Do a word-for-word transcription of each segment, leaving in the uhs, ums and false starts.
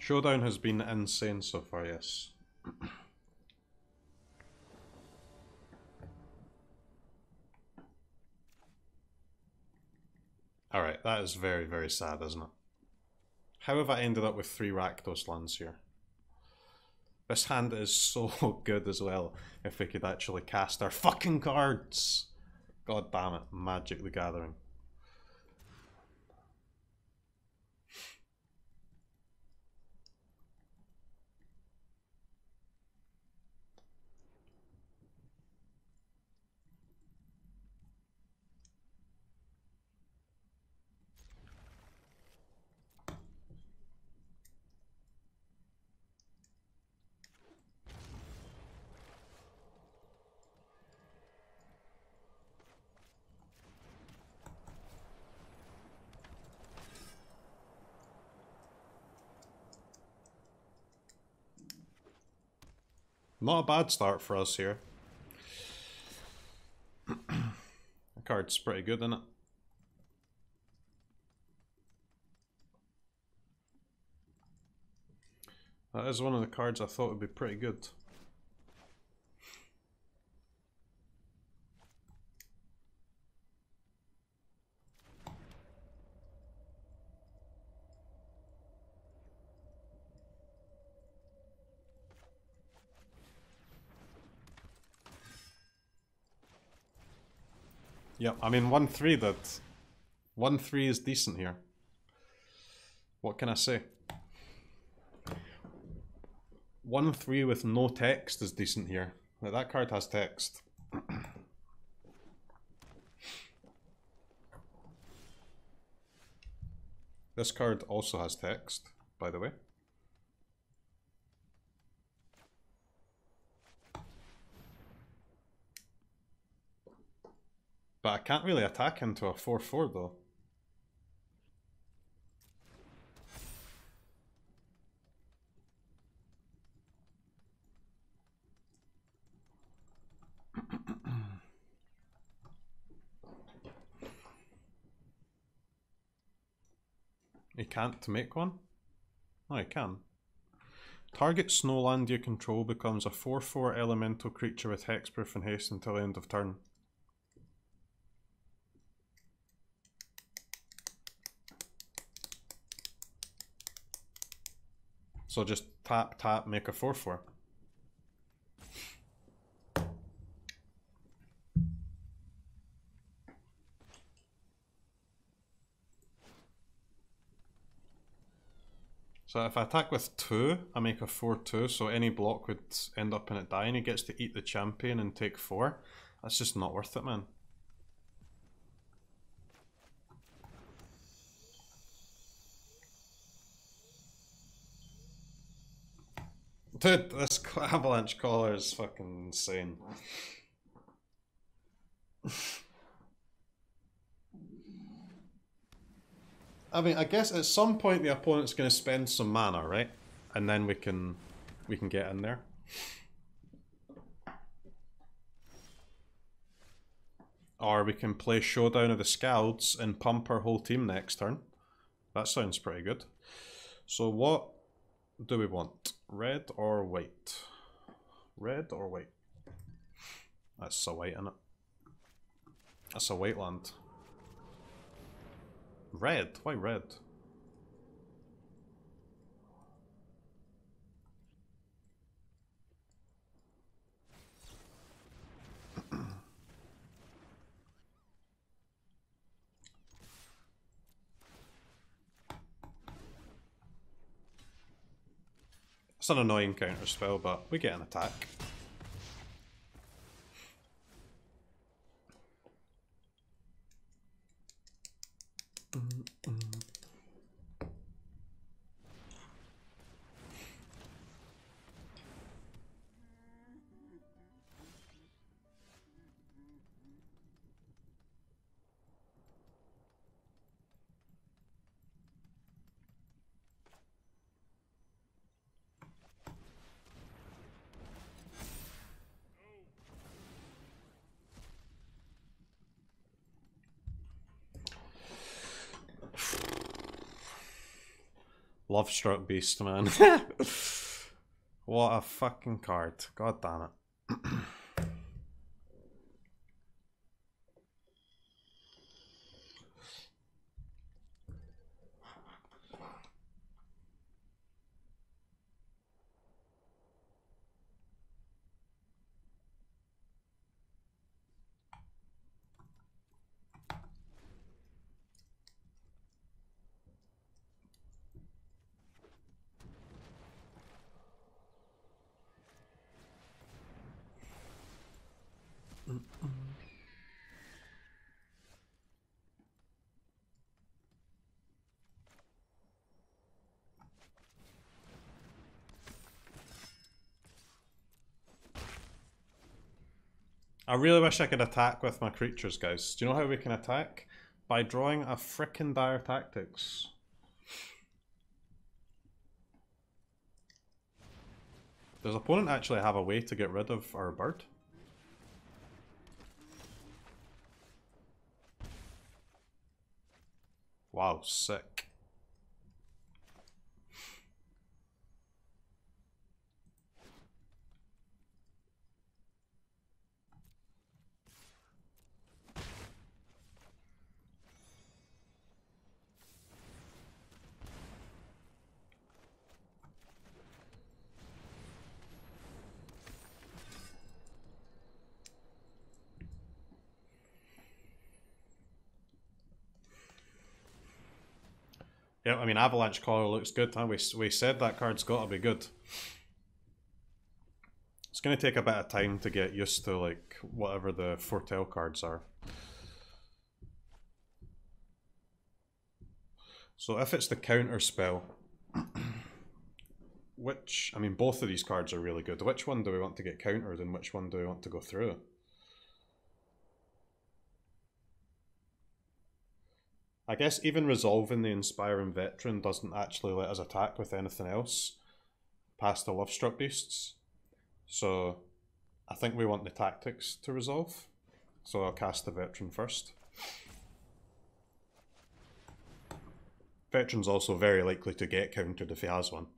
Showdown has been insane so far, yes. Alright, that is very, very sad, isn't it? How have I ended up with three Rakdos lands here? This hand is so good as well, if we could actually cast our fucking cards! God damn it, Magic the Gathering. Not a bad start for us here. The card's pretty good, isn't it? That is one of the cards I thought would be pretty good. Yep, I mean one three that one three is decent here. What can I say? one three with no text is decent here. Like, that card has text. This card also has text, by the way. But I can't really attack into a four four though. He can't make one? No, he can. Target snowland you control becomes a four four elemental creature with hexproof and haste until the end of turn. So just tap, tap, make a four four. So if I attack with two, I make a four two, so any block would end up in it dying. He gets to eat the champion and take four. That's just not worth it, man. Dude, this Avalanche Caller is fucking insane. I mean, I guess at some point the opponent's going to spend some mana, right? And then we can we can get in there. Or we can play Showdown of the Scalds and pump our whole team next turn. That sounds pretty good. So what do we want? Red or white? Red or white? That's a white, isn't it? That's a white land. Red? Why red? It's an annoying counter spell, but we get an attack. Mm -mm. Love Struck Beast, man. What a fucking card. God damn it. I really wish I could attack with my creatures, guys. Do you know how we can attack? By drawing a frickin' Dire Tactics. Does opponent actually have a way to get rid of our bird? Wow, sick. Yeah, I mean, Avalanche Caller looks good, huh? We, we said that card's got to be good. It's going to take a bit of time to get used to, like, whatever the Foretell cards are. So if it's the counter spell, which, I mean, both of these cards are really good. Which one do we want to get countered and which one do we want to go through? I guess even resolving the Inspiring Veteran doesn't actually let us attack with anything else past the Lovestruck Beasts. So I think we want the Tactics to resolve. So I'll cast the Veteran first. Veteran's also very likely to get countered if he has one.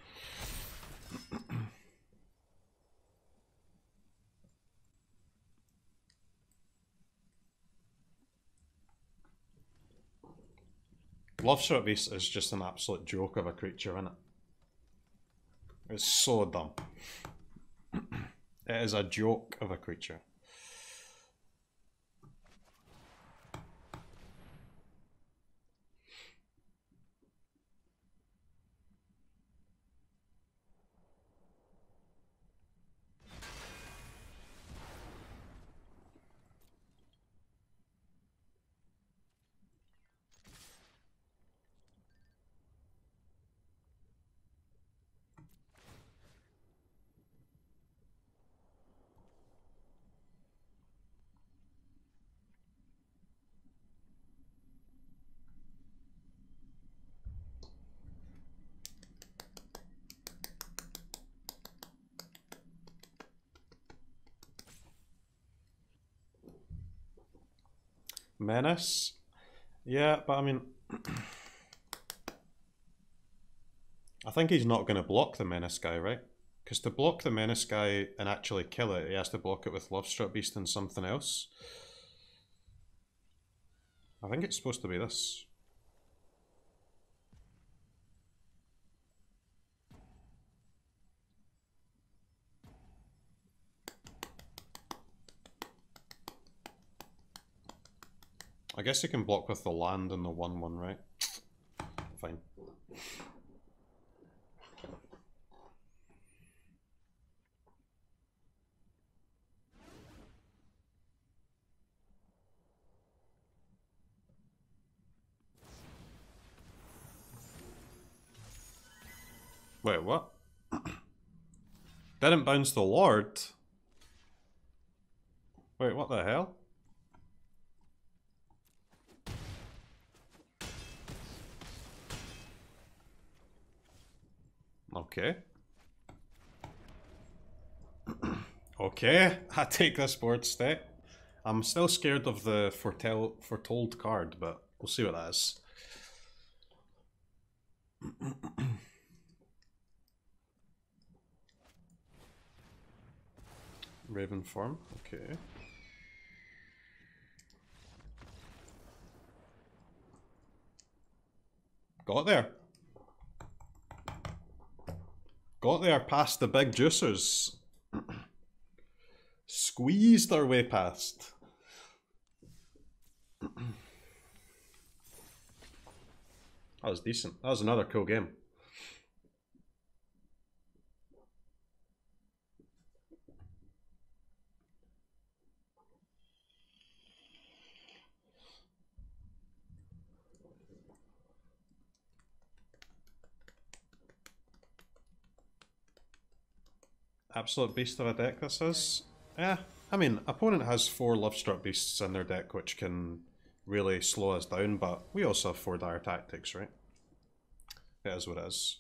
Lovestruck Beast is just an absolute joke of a creature, isn't it? It's so dumb. It is a joke of a creature. Menace? Yeah, but I mean... I think he's not going to block the Menace guy, right? Because to block the Menace guy and actually kill it, he has to block it with Lovestruck Beast and something else. I think it's supposed to be this. I guess you can block with the land and the one one, right? Fine. Wait, what? Didn't bounce the Lord? Wait, what the hell? Okay. Okay, I take this board step. I'm still scared of the foretell foretold card, but we'll see what that is. Raven form, okay. Got there. Got there past the big juicers. Squeezed our way past. That was decent. That was another cool game. Absolute beast of a deck this is. Yeah, I mean, opponent has four Lovestruck Beasts in their deck which can really slow us down, but we also have four Dire Tactics, right? It is what it is.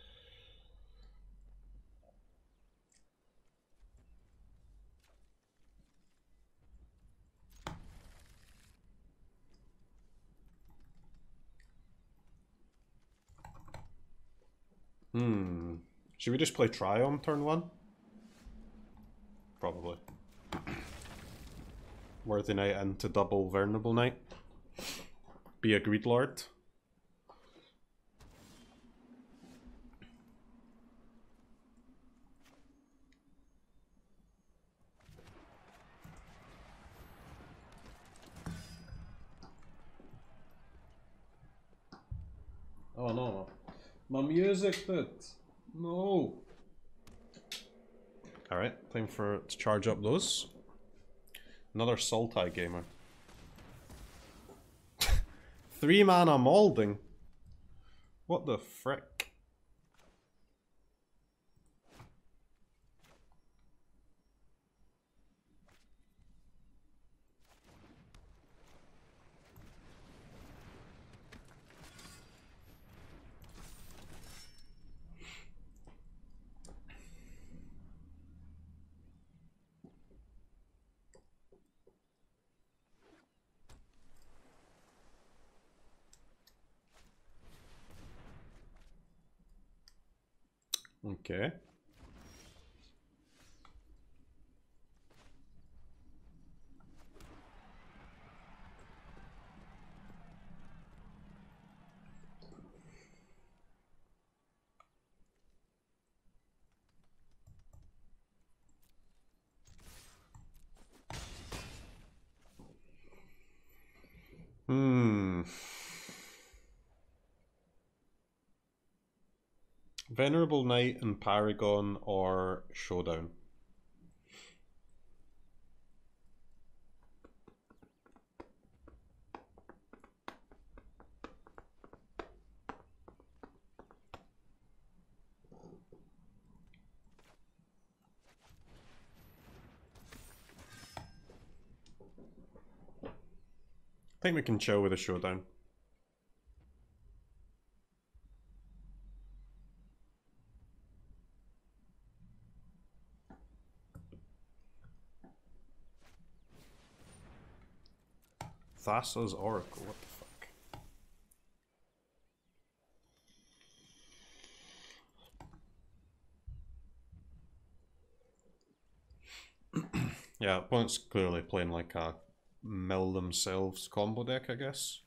Hmm. Should we just play Triome turn one? Probably. Worthy Knight into double Vulnerable Knight. Be a Greed Lord. Oh no. My music, dude. No. Alright, time for to charge up those. Another Sultai gamer. Three mana Maulding? What the frick? Okay. Hmm. Venerable Knight and Paragon or Showdown? I think we can chill with a Showdown. Thassa's Oracle, what the fuck? Yeah, opponent's clearly playing like a mill themselves combo deck, I guess.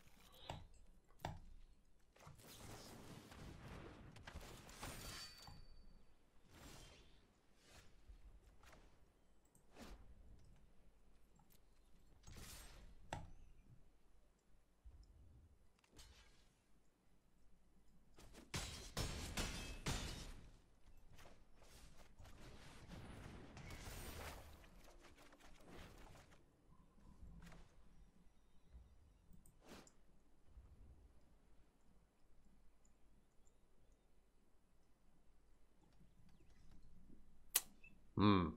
Hmm.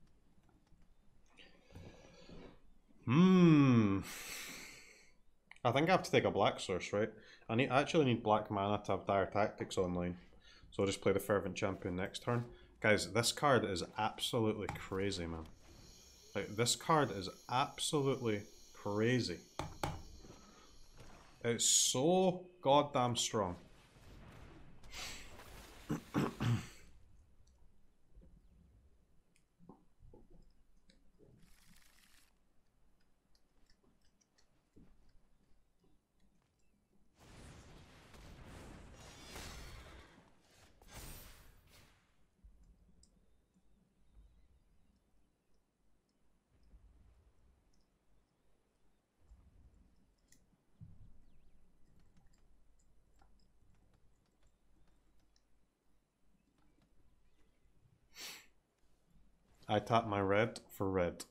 Hmm. I think I have to take a black source, right? I need I actually need black mana to have Dire Tactics online. So I'll just play the Fervent Champion next turn. Guys, this card is absolutely crazy, man. Like, this card is absolutely crazy. It's so goddamn strong. I tap my red for red.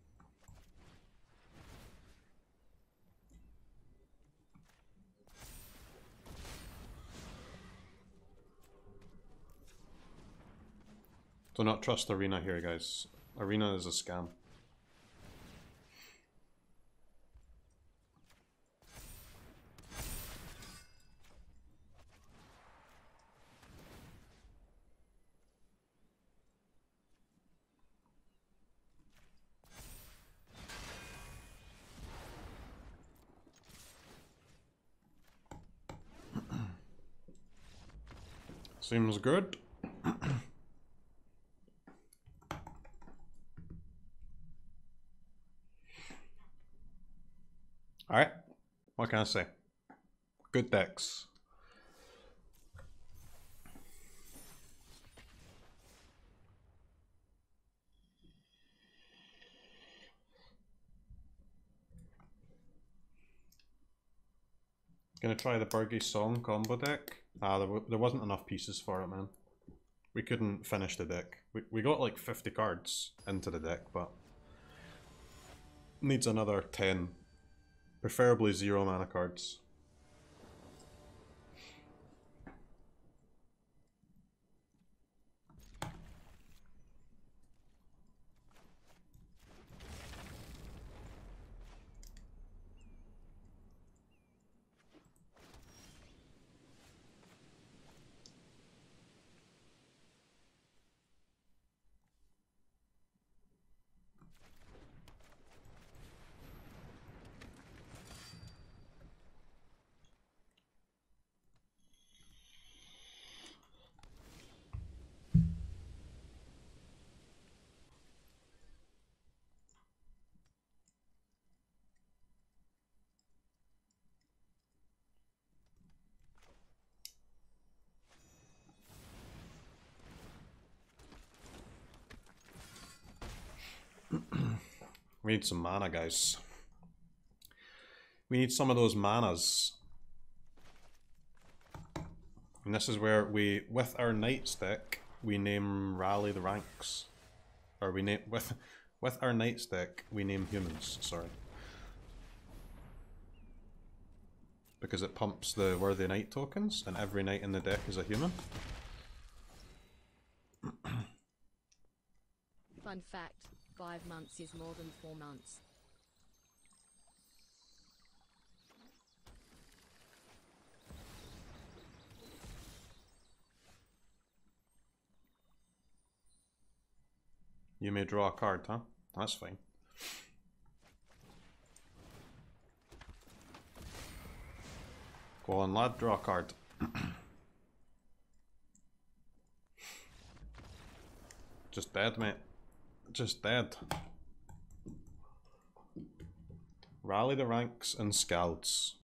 Do not trust Arena here, guys. Arena is a scam. Seems good. Alright, what can I say? Good decks. Gonna try the Burgy Song combo deck. Ah, there, there wasn't enough pieces for it, man. We couldn't finish the deck. We, we got like fifty cards into the deck, but needs another ten. Preferably zero mana cards. We need some mana, guys. We need some of those manas. And this is where we, with our Knights deck, we name Rally the Ranks. Or we name, with, with our Knights deck, we name humans, sorry. Because it pumps the Worthy Knight tokens, and every knight in the deck is a human. Fun fact, five months is more than four months. You may draw a card, huh? That's fine. Go on, lad, draw a card. Just dead, mate. Just dead. Rally the Ranks and Scalds.